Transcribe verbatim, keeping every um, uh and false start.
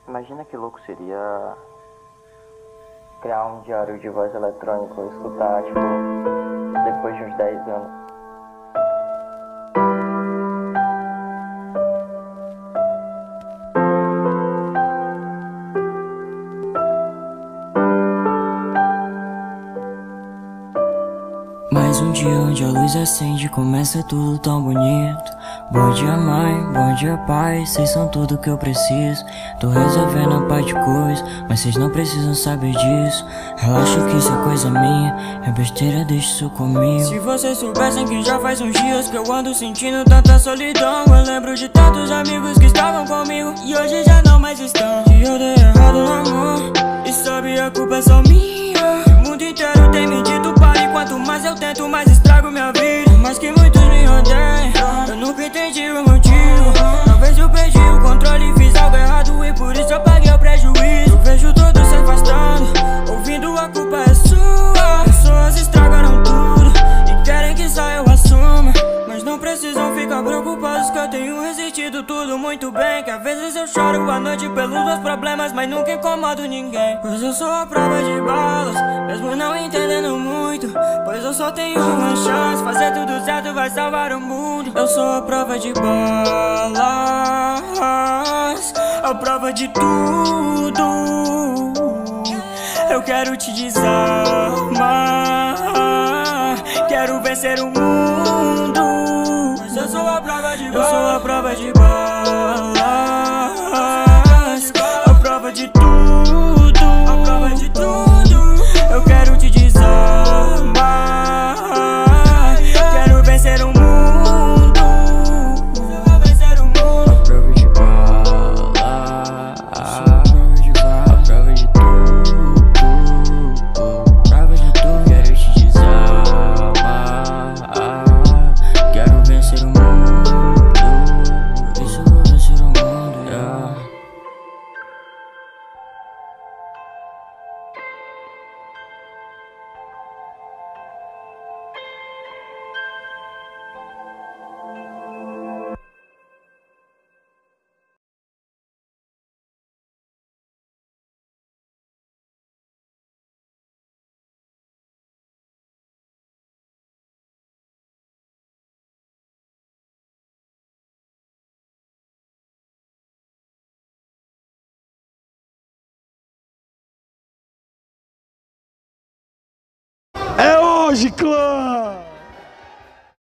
Imagina que louco seria criar um diário de voz eletrônico e escutar, tipo, depois de uns dez anos. Mais um dia onde a luz acende, começa tudo tão bonito. Bom dia mãe, bom dia pai, cês são tudo que eu preciso. Tô resolvendo a parte de coisa, mas cês não precisam saber disso. Relaxa que isso é coisa minha, é besteira, deixa isso comigo. Se vocês soubessem que já faz uns dias que eu ando sentindo tanta solidão. Eu lembro de tantos amigos que estavam comigo e hoje já não mais estão. Que eu dei errado no amor, e sabe a culpa é só minha. O mundo inteiro tem me dito pare, quanto mais eu tento, mais estrago minha vida. Por mais que muitos me odeiam, eu nunca entendi o motivo. Talvez eu perdi o controle e fiz algo errado, e por isso eu paguei o prejuízo. Eu vejo todos se afastando, ouvindo a culpa é sua. Pessoas estragaram tudo e querem que só eu assuma, mas não precisam ficar preocupados que eu tenho resistido tudo muito bem. Que às vezes eu choro à noite pelos meus problemas, mas nunca incomodo ninguém. Pois eu sou a prova de balas, mesmo não entendendo muito. Pois eu só tenho uma chance, fazer tudo certo vai salvar o mundo. Eu sou a prova de balas, a prova de tudo. Eu quero te desarmar, quero vencer o mundo. Mas eu sou a prova de balas, eu sou a prova de balas, a prova de tudo, a prova de tudo. Eu quero te desarmar, quero vencer o mundo. Eu vou vencer o mundo. A prova de balas, a prova de balas, a prova de tudo, a prova de tudo. Quero te desarmar, quero vencer o mundo. Isso eu vou vencer o mundo, yeah. É hoje, clã!